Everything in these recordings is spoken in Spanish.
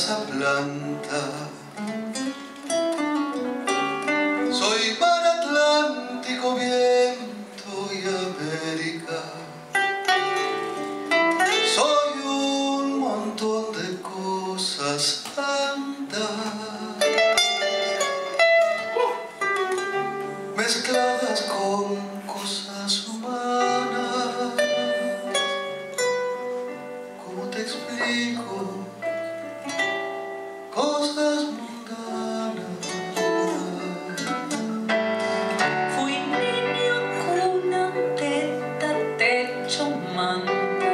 casa planta. Soy mar Atlántico, viento y América. Soy un montón de cosas santas mezcladas con cosas humanas. ¿Cómo te explico? Cosas mundanas. Fui niño, cuna, teta, techo, manta.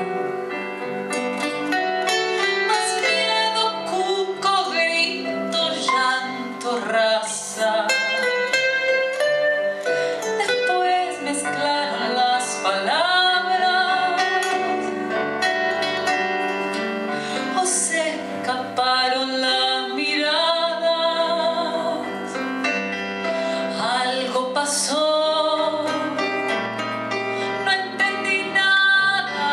Más miedo, cuco, grito, llanto, raza. Después mezclaron las palabras o se escaparon las miradas. Algo pasó, no entendí nada.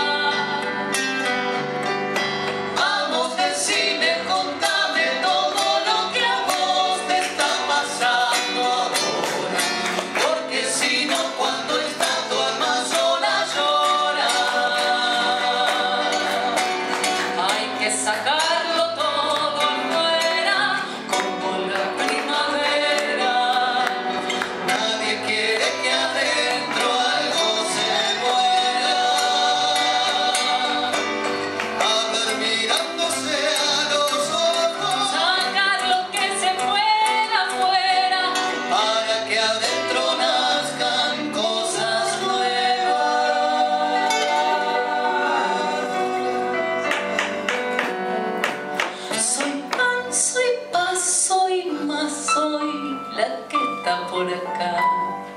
Vamos del cine, contame todo lo que a vos te está pasando ahora, porque si no, cuando está tu alma sola llora. Hay que sacarlo todo afuera, como la primavera. Nadie quiere que adentro algo se muera. A ver, mirándose a los ojos, Sacar lo que se pueda afuera, para que adentro nazcan cosas nuevas. soy pan, soy paz, soy más, soy la que está por acá.